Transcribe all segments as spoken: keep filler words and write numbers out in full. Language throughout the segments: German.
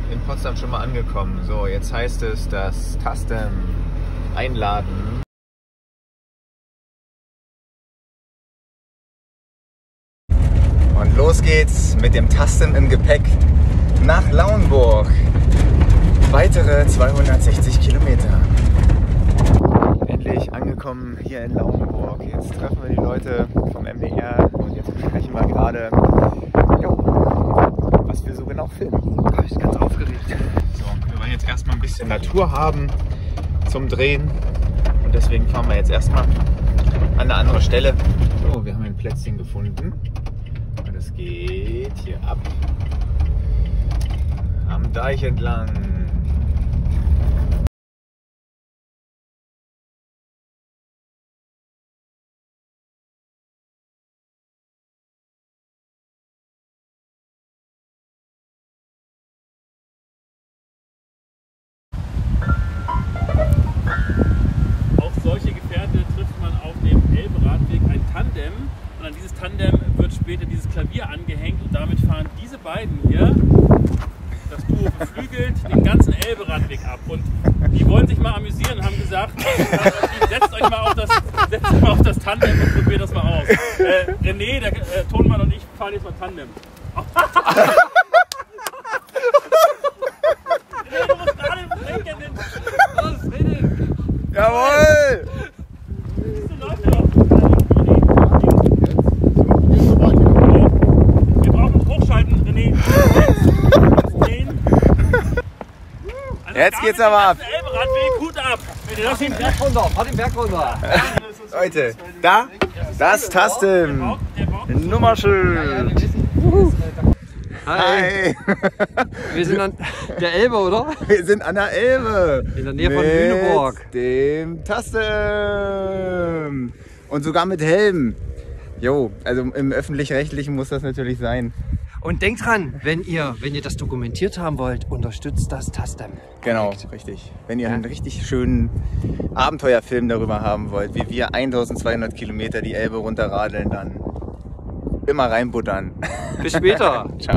in Potsdam schon mal angekommen. So, jetzt heißt es das Tastem einladen. Und los geht's mit dem Tastem im Gepäck nach Lauenburg. Weitere zweihundertsechzig Kilometer. Endlich angekommen hier in Lauenburg. Jetzt treffen wir die Leute vom M D R und jetzt besprechen wir gerade, jo, was wir so genau filmen. Ich bin ganz aufgeregt. So, wir wollen jetzt erstmal ein bisschen Natur haben zum Drehen und deswegen fahren wir jetzt erstmal an eine andere Stelle. So, wir haben ein Plätzchen gefunden und es geht hier ab am Deich entlang. Und an dieses Tandem wird später dieses Klavier angehängt und damit fahren diese beiden hier, das Duo beflügelt, den ganzen Elberadweg ab. Und die wollen sich mal amüsieren und haben gesagt, setzt euch mal auf das, setzt euch mal auf das Tandem und probiert das mal aus. Äh, René, der äh, Tonmann und ich fahren jetzt mal Tandem. René, du musst gerade blinken. Los, René! Jawohl! Siehst du, läuft doch. Also jetzt geht's aber ab. Elberadweg, Hut ab. Lass den Berg runter, fahr den Berg runter. Leute, da, das Tastem. Nummerschild. Hi. Hi. Wir sind an der Elbe, oder? Wir sind an der Elbe. In der Nähe von Lüneburg. Dem Tastem. Und sogar mit Helm. Jo, also im Öffentlich-Rechtlichen muss das natürlich sein. Und denkt dran, wenn ihr, wenn ihr das dokumentiert haben wollt, unterstützt das Tastem. Genau, richtig. Wenn ihr ja. einen richtig schönen Abenteuerfilm darüber haben wollt, wie wir eintausendzweihundert Kilometer die Elbe runterradeln, dann immer reinbuttern. Bis später. Ciao.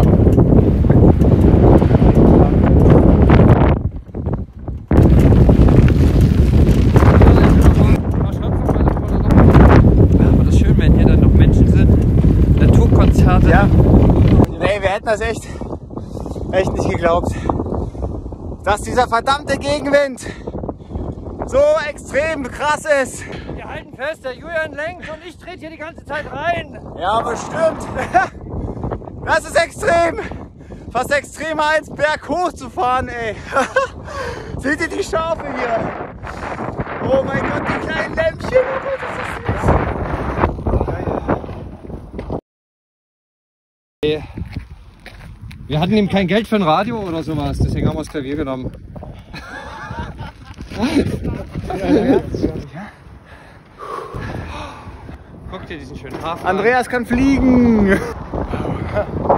Aber das ist schön, wenn hier dann noch Menschen sind. Naturkonzerte. Ja. Nee, wir hätten das echt, echt nicht geglaubt, dass dieser verdammte Gegenwind so extrem krass ist. Wir halten fest, der Julian lenkt und ich trete hier die ganze Zeit rein. Ja, bestimmt. Das ist extrem. Fast extremer als berghoch zu fahren, ey. Seht ihr die Schafe hier? Oh mein Gott, die kleinen Lämpchen. Oh Gott, das ist süß. Wir hatten ihm kein Geld für ein Radio oder sowas, deswegen haben wir das Klavier genommen. Guck dir diesen schönen Hafen an. Andreas kann fliegen.